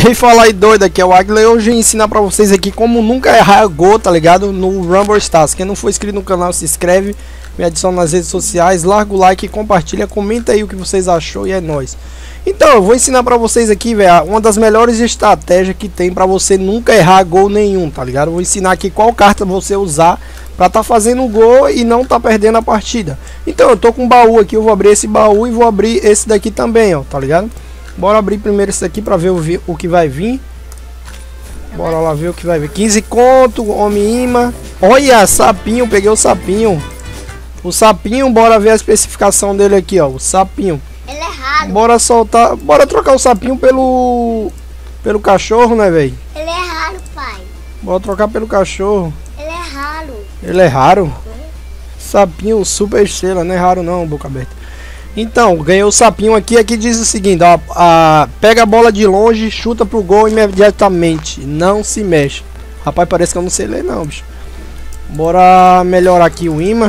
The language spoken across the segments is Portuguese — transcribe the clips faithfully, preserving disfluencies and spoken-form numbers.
Quem fala aí doido aqui é o Aguilera. Hoje eu ensinar pra vocês aqui como nunca errar gol, tá ligado? No Rumble Stars. Quem não for inscrito no canal, se inscreve, me adiciona nas redes sociais, larga o like, compartilha, comenta aí o que vocês achou e é nóis. Então, eu vou ensinar pra vocês aqui, velho, uma das melhores estratégias que tem pra você nunca errar gol nenhum, tá ligado? Eu vou ensinar aqui qual carta você usar pra tá fazendo gol e não tá perdendo a partida. Então, eu tô com um baú aqui, eu vou abrir esse baú e vou abrir esse daqui também, ó, tá ligado? Bora abrir primeiro esse daqui pra ver o, o que vai vir. Bora lá ver o que vai vir. quinze conto, homem imã. Olha, sapinho, peguei o sapinho. O sapinho, bora ver a especificação dele aqui, ó. O sapinho. Ele é raro. Bora soltar, bora trocar o sapinho pelo pelo cachorro, né, velho? Ele é raro, pai. Bora trocar pelo cachorro. Ele é raro. Ele é raro? Sapinho super estrela, não é raro não, boca aberta. Então, ganhei o sapinho aqui. Aqui diz o seguinte, ó, a, pega a bola de longe, chuta pro gol imediatamente, não se mexe. Rapaz, parece que eu não sei ler não, bicho. Bora melhorar aqui o imã.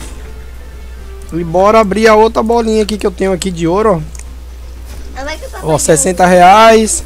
E bora abrir a outra bolinha aqui que eu tenho aqui de ouro, ó. Ó, sessenta reais.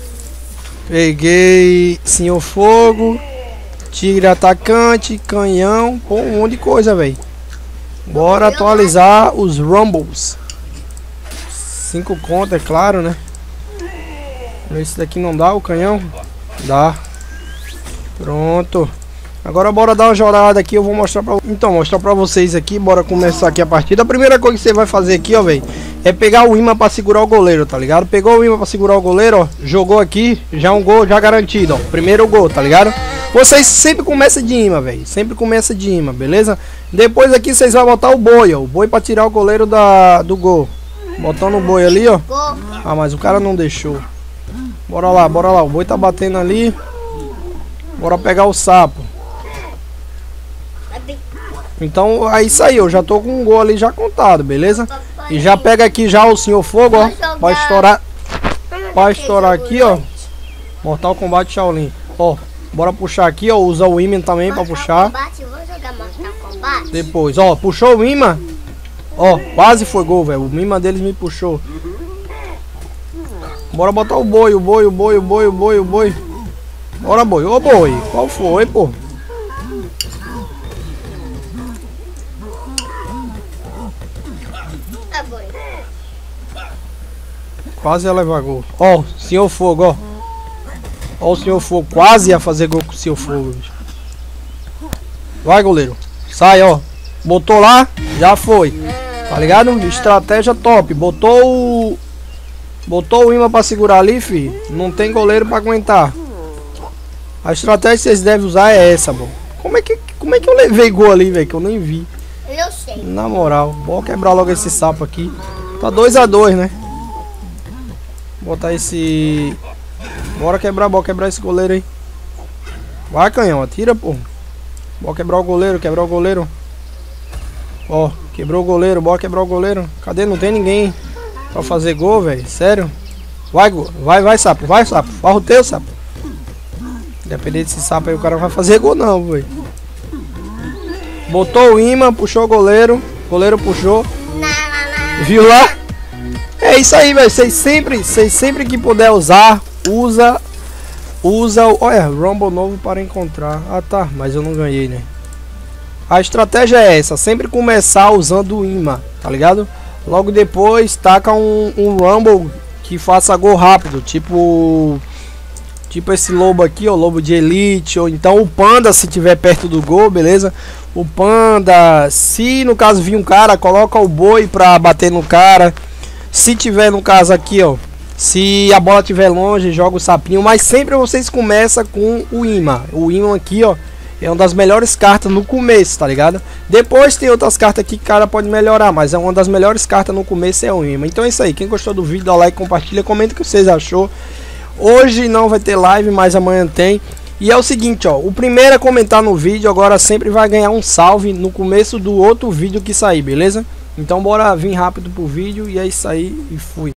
Peguei Senhor Fogo, Tigre Atacante, Canhão, pô, um monte de coisa, velho. Bora atualizar os Rumbles. cinco conto, é claro, né? Esse daqui não dá, o canhão? Dá. Pronto. Agora bora dar uma jornada aqui, eu vou mostrar pra... Então, mostrar pra vocês aqui, bora começar aqui a partida. A primeira coisa que você vai fazer aqui, ó, velho, é pegar o imã pra segurar o goleiro, tá ligado? Pegou o imã pra segurar o goleiro, ó, jogou aqui, já um gol já garantido, ó. Primeiro gol, tá ligado? Vocês sempre começam de imã, velho, sempre começa de imã, beleza? Depois aqui vocês vão botar o boi, ó, o boi pra tirar o goleiro da, do gol. Botando o boi ali, ó. Ah, mas o cara não deixou. Bora lá, bora lá, o boi tá batendo ali. Bora pegar o sapo. Então é isso aí, eu já tô com um gol ali já contado, beleza? E já pega aqui já o Senhor Fogo, ó. Pode estourar. Pode estourar aqui, ó. Mortal Kombat Shaolin. Ó, bora puxar aqui, ó. Usa o imã também pra puxar. Depois, ó, puxou o imã. Ó, quase foi gol, velho. O imã deles me puxou. Bora botar o boi, o boi, o boi, o boi, o boi, o boi. Bora, boi, ô boi. Qual foi, pô? Quase ia levar gol. Ó, Senhor Fogo, ó. Ó o Senhor Fogo. Quase ia fazer gol com o Senhor Fogo. Vai, goleiro. Sai, ó. Botou lá, já foi. Tá ligado? Estratégia top. Botou o... Botou o imã pra segurar ali, filho. Não tem goleiro pra aguentar. A estratégia que vocês devem usar é essa, bom. Como é que, como é que eu levei gol ali, velho? Que eu nem vi. Eu sei. Na moral. Bora quebrar logo esse sapo aqui. Tá dois a dois, né? Botar esse... Bora quebrar, bora quebrar esse goleiro aí. Vai, canhão, atira, pô. Bora quebrar o goleiro, quebrar o goleiro. Ó, quebrou o goleiro, bora quebrar o goleiro. Cadê? Não tem ninguém pra fazer gol, velho. Sério? Vai, vai, vai, sapo, vai, sapo. Farra o teu, sapo. Independente desse sapo aí, o cara não vai fazer gol não, velho. Botou o imã, puxou o goleiro. Goleiro puxou. Viu lá? É isso aí, velho. Vocês sempre, vocês sempre que puder usar, usa, usa o... Olha, Rumble novo para encontrar. Ah, tá, mas eu não ganhei, né? A estratégia é essa, sempre começar usando o imã, tá ligado? Logo depois, taca um, um Rumble que faça gol rápido, tipo... Tipo esse lobo aqui, ó, lobo de elite, ou então o panda se tiver perto do gol, beleza? O panda, se no caso vir um cara, coloca o boi pra bater no cara. Se tiver no caso aqui, ó, se a bola estiver longe, joga o sapinho. Mas sempre vocês começam com o imã. O imã aqui, ó, é uma das melhores cartas no começo, tá ligado? Depois tem outras cartas aqui que o cara pode melhorar, mas é uma das melhores cartas no começo é o imã. Então é isso aí, quem gostou do vídeo, dá like, compartilha, comenta o que vocês achou. Hoje não vai ter live, mas amanhã tem. E é o seguinte, ó, o primeiro a comentar no vídeo agora sempre vai ganhar um salve no começo do outro vídeo que sair, beleza? Então bora vir rápido pro vídeo e é isso aí e fui.